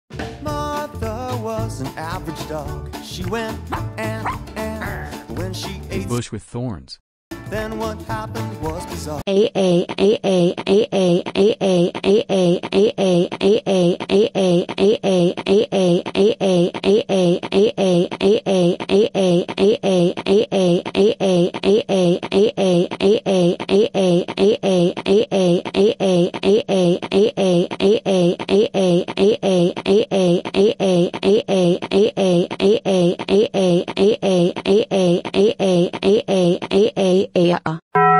Martha was an average dog. She went and when she ate Bush with thorns. then what happened was bizarre. Yeah.